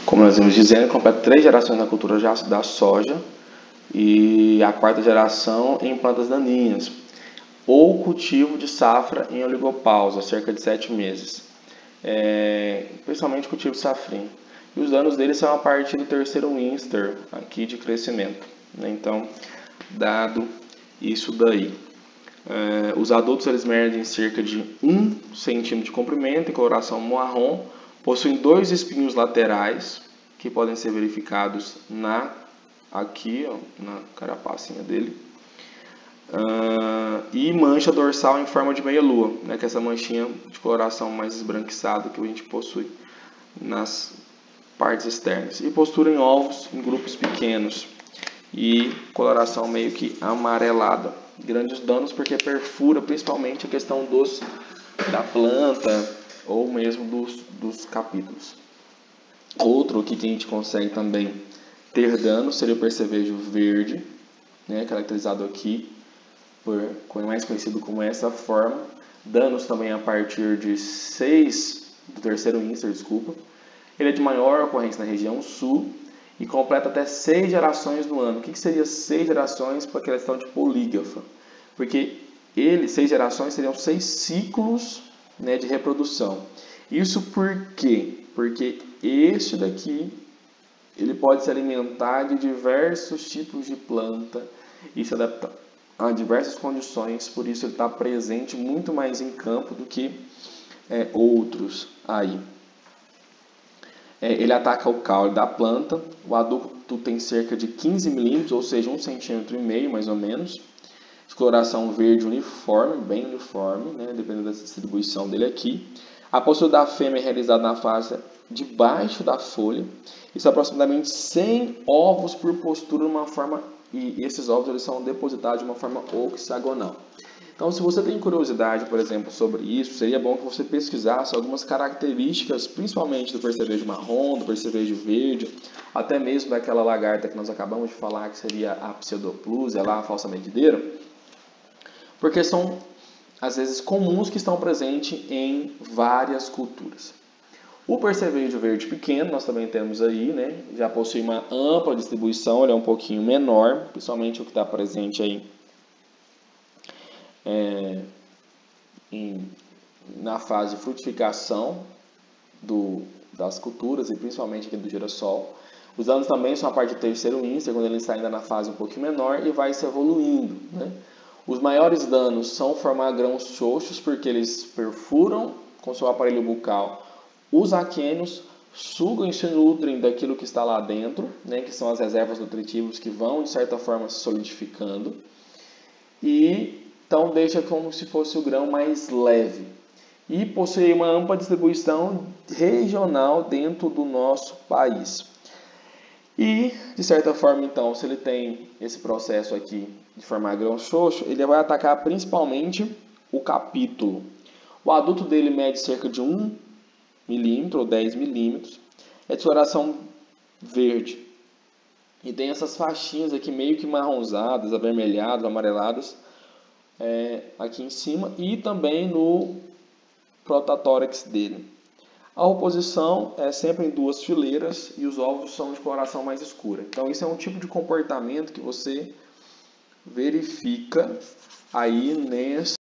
como nós vimos dizendo, completa 3 gerações na cultura da soja e a 4ª geração em plantas daninhas, ou cultivo de safra em oligopausa, cerca de 7 meses, principalmente cultivo de safrinha. E os danos deles são a partir do 3º Winster aqui de crescimento, né? Então, dado isso daí, os adultos eles medem cerca de 1 centímetro de comprimento, em coloração marrom, possuem 2 espinhos laterais que podem ser verificados aqui, ó, na carapacinha dele, e mancha dorsal em forma de meia-lua, né, que é essa manchinha de coloração mais esbranquiçada que a gente possui nas partes externas, e postura em ovos em grupos pequenos e coloração meio que amarelada. Grandes danos porque perfura principalmente a questão da planta ou mesmo dos capítulos. Outro que a gente consegue também ter dano seria o percevejo verde, né, caracterizado aqui mais conhecido como essa forma. Danos também a partir de 6 do 3º Winster, desculpa. Ele é de maior ocorrência na região sul e completa até 6 gerações no ano. O que seria 6 gerações para a questão de polígafa? Porque 6 gerações seriam 6 ciclos, né, de reprodução. Isso por quê? Porque este daqui ele pode se alimentar de diversos tipos de planta e se adaptar a diversas condições, por isso ele está presente muito mais em campo do que outros aí. Ele ataca o caule da planta, o adulto tem cerca de 15 milímetros, ou seja, 1,5 cm mais ou menos. Coloração verde uniforme, bem uniforme, né, dependendo da distribuição dele aqui. A postura da fêmea é realizada na fase de baixo da folha. Isso é aproximadamente 100 ovos por postura, e esses ovos eles são depositados de uma forma hexagonal. Então, se você tem curiosidade, por exemplo, sobre isso, seria bom que você pesquisasse algumas características, principalmente do percevejo marrom, do percevejo verde, até mesmo daquela lagarta que nós acabamos de falar, que seria a Pseudoplusia, lá a falsa medideira, porque são, às vezes, comuns que estão presentes em várias culturas. O percevejo verde pequeno, nós também temos aí, né? Já possui uma ampla distribuição, ele é um pouquinho menor, principalmente o que está presente aí na fase de frutificação das culturas e principalmente aqui do girassol. Os danos também são a parte do 3º Winster, quando ele está ainda na fase um pouquinho menor e vai se evoluindo, né? Os maiores danos são formar grãos xoxos, porque eles perfuram com seu aparelho bucal os aquênios, sugam e se nutrem daquilo que está lá dentro, né, que são as reservas nutritivas que vão, de certa forma, se solidificando. E então deixa como se fosse o grão mais leve. E possui uma ampla distribuição regional dentro do nosso país. E, de certa forma, então, se ele tem esse processo aqui de formar grão xoxo, ele vai atacar principalmente o capítulo. O adulto dele mede cerca de 1 milímetro ou 10 milímetros, é de coloração verde. E tem essas faixinhas aqui meio que marronzadas, avermelhadas, amareladas, aqui em cima e também no protatórax dele. A oposição é sempre em 2 fileiras e os ovos são de coloração mais escura. Então isso é um tipo de comportamento que você verifica aí